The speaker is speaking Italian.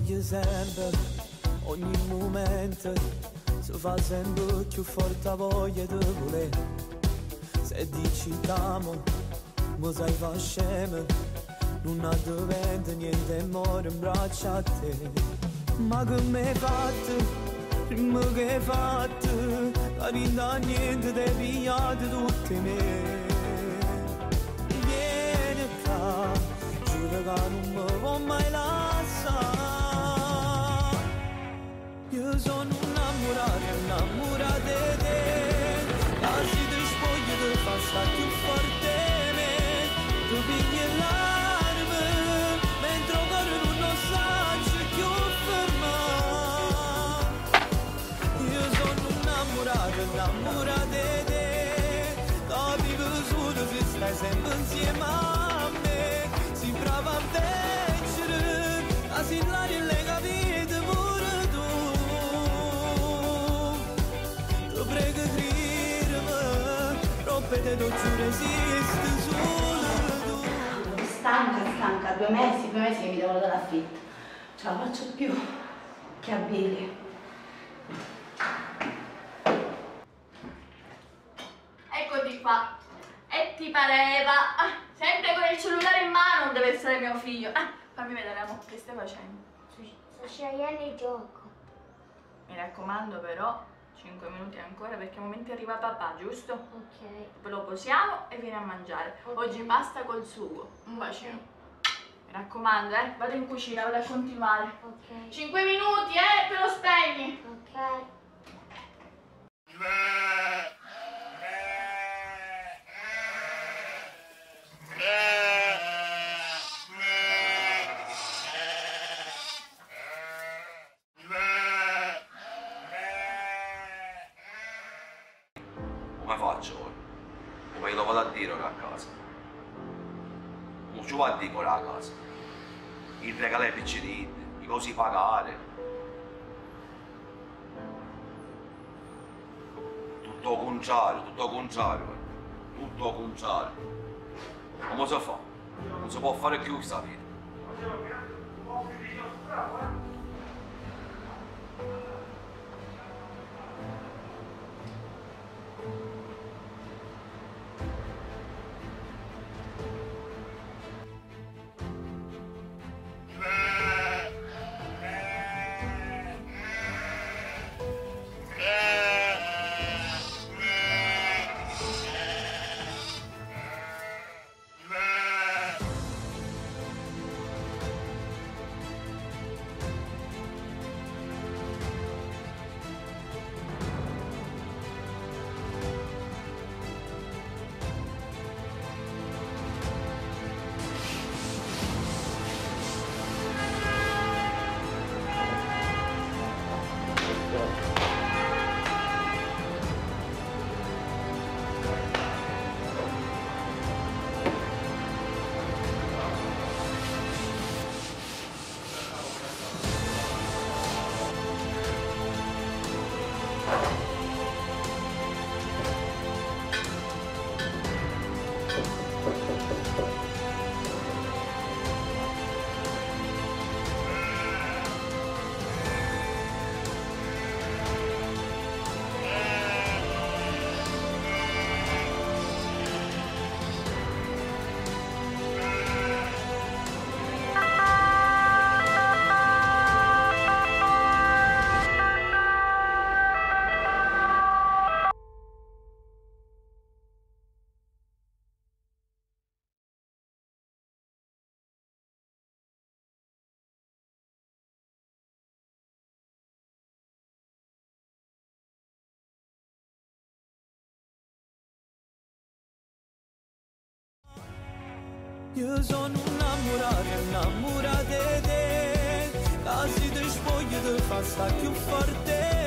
voglio sempre, ogni momento si fa sempre più forte voglia di volere. Se dici t'amo, mi sai fa scemo, non ha dovente niente more in braccia a te. Ma che mi hai fatto, ma che hai fatto, la vinta niente ti hai pigliato tutti me. Vieni qua, giuro che non mi vuoi mai lasciare. Io sono innamorata di te, quasi ti spoglio ti fa stare più forte me. Tu pigli l'arma, mentre il cuore non sa più fermare. Io sono innamorata di te, capivo solo se stai sempre insieme a me. Si brava a vincere, a l'aria e le capite pure tu. Ti prego credimi, rompete lo giuro esiste solo tu. Stanca, 2 mesi che mi devono dare l'affitto. Ce la faccio più, che abili. Eccoti qua. E ti pareva? Sempre con il cellulare in mano non deve essere mio figlio. Fammi vedere, amore, che stai facendo? Sto scegliendo il gioco. Mi raccomando però, 5 minuti ancora perché a momenti arriva papà, giusto? Ok. Poi lo posiamo e vieni a mangiare. Okay. Oggi pasta col sugo. Un bacino. Mi raccomando, vado in cucina, vado a continuare. Ok. 5 minuti, te lo spegni. Ok. Come faccio ora? Come glielo vado a dire ora a casa? Non ci va a dire ora a casa. Il regalo ai piccini, i cosi pagare. Tutto contrario, tutto contrario. Tutto contrario. Come si fa? Non si può fare più questa vita. Io sono innamorata di te, quasi ti spoglio ti fa stare più forte.